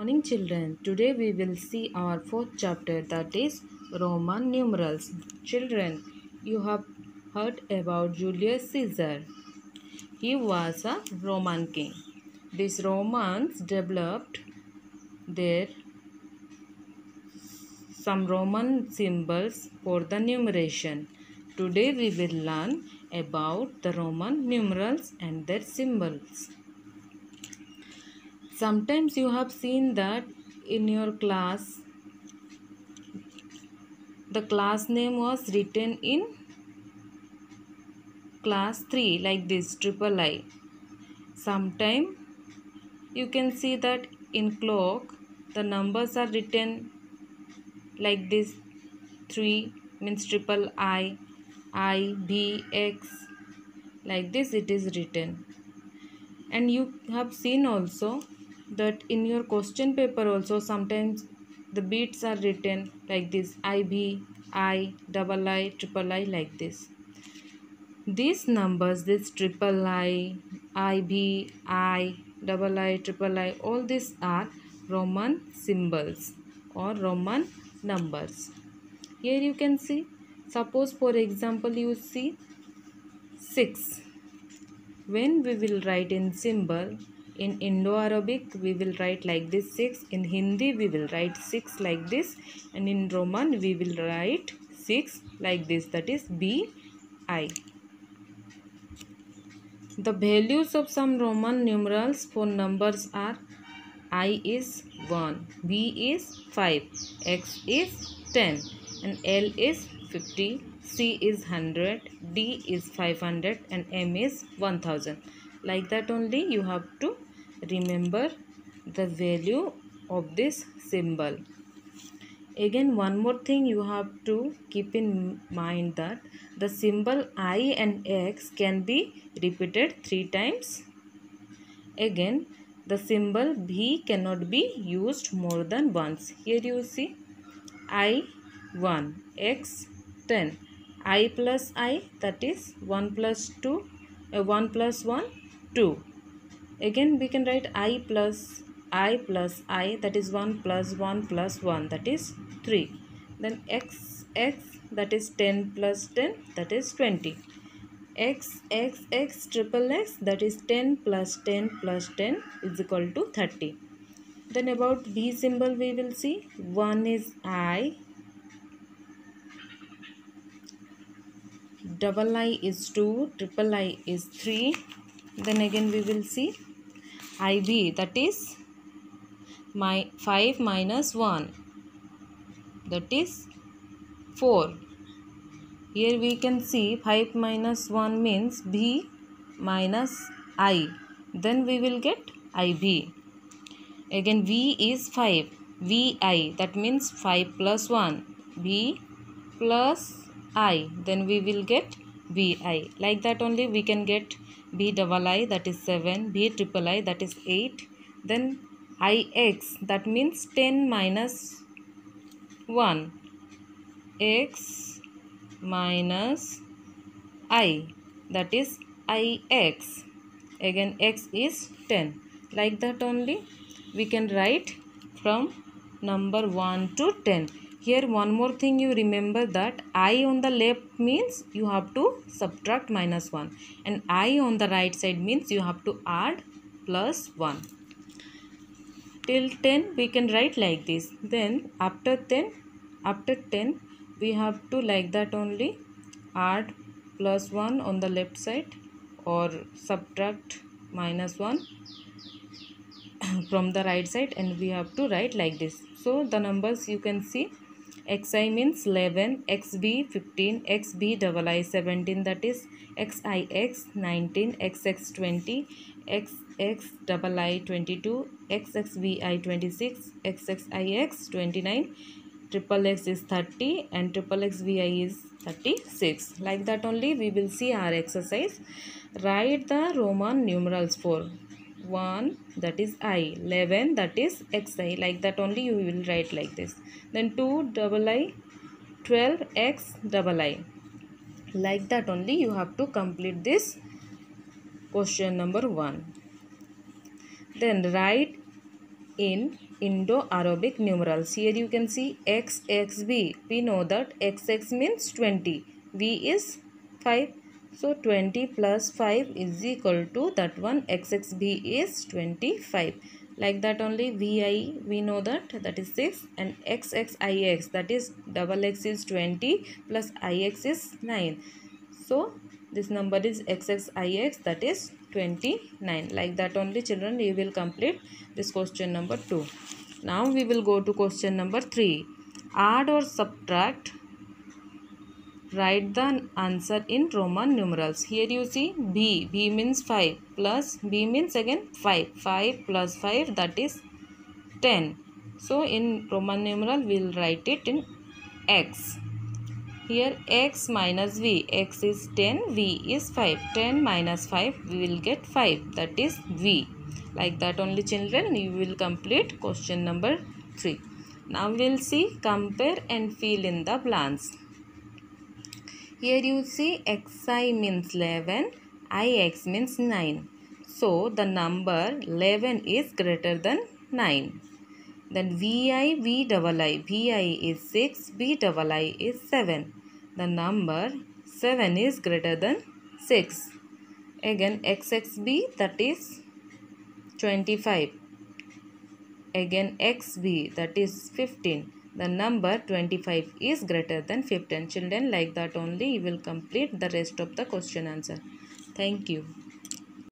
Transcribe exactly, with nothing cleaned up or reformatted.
Morning children, today we will see our fourth chapter, that is Roman numerals. Children, you have heard about Julius Caesar. He was a Roman king. These Romans developed their some Roman symbols for the numeration. Today we will learn about the Roman numerals and their symbols. Sometimes you have seen that in your class the class name was written in class three like this, triple I. Sometime you can see that in clock the numbers are written like this, three means triple I, I, B, X, like this it is written. And you have seen also that in your question paper also sometimes the beats are written like this, I B, I, double I, triple I, like this. These numbers, this triple I, I B, I, double I, triple I, all these are Roman symbols or Roman numbers. Here you can see, suppose for example you see six. When we will write in symbol, in Indo-Arabic we will write like this six, in Hindi we will write six like this, and in Roman we will write six like this, that is B I. The values of some Roman numerals for numbers are I is one, B is five, X is ten, and L is fifty, C is one hundred, D is five hundred, and M is one thousand. Like that only you have to remember the value of this symbol. Again, one more thing you have to keep in mind, that the symbol I and X can be repeated three times. Again, the symbol B cannot be used more than once. Here you see I one, X ten, I plus I, that is one plus two, uh, one plus one, two. Again we can write I plus I plus I, that is one plus one plus one, that is three. Then X X, that is ten plus ten, that is twenty. X X X triple X, that is ten plus ten plus ten is equal to thirty. Then about B symbol we will see, one is I, double I is two, triple I is three. Then again we will see I B, that is my five minus one, that is four. Here we can see five minus one means B minus I. Then we will get I B. Again V is five. V I, that means five plus one. B plus I. Then we will get B I. Like that only we can get B double I, that is seven. B triple I, that is eight. Then I X, that means ten minus one. X minus I, that is I X. Again X is ten. Like that only we can write from number one to ten. Here one more thing you remember, that I on the left means you have to subtract minus one, and I on the right side means you have to add plus one. Till ten we can write like this. Then after ten, after ten we have to like that only add plus one on the left side or subtract minus one from the right side, and we have to write like this. So the numbers you can see, Xi means eleven, Xb fifteen, Xb double I seventeen, that is Xix nineteen, Xx twenty, Xx double I twenty-two, Xxvi twenty-six, Xxix twenty-nine, triple X is thirty, and triple Xvi is thirty-six. Like that only we will see our exercise. Write the Roman numerals for one, that is I, eleven, that is Xi. Like that only you will write like this. Then two double I, twelve, X double I. Like that only you have to complete this question number one. Then write in Indo-Arabic numerals. Here you can see X X B. We know that X X means twenty. V is five. So twenty plus five is equal to that one. X X B is twenty-five. Like that only V I, we know that that is six, and X X I X, that is double X is twenty plus I X is nine. So this number is X X I X, that is twenty-nine. Like that only children you will complete this question number two. Now we will go to question number three. Add or subtract. Write the answer in Roman numerals. Here you see B. B means five plus B means again five. five plus five, that is ten. So in Roman numeral we will write it in X. Here X minus V. X is ten, V is five. ten minus five, we will get five. That is V. Like that only children you will complete question number three. Now we will see compare and fill in the blanks. Here you see Xi means eleven, I X means nine. So the number eleven is greater than nine. Then Vi, V double I. Vi is six, V double I is seven. The number seven is greater than six. Again X X B, that is twenty-five. Again X B, that is fifteen. The number twenty-five is greater than fifteen. Children, like that only you will complete the rest of the question answer. Thank you.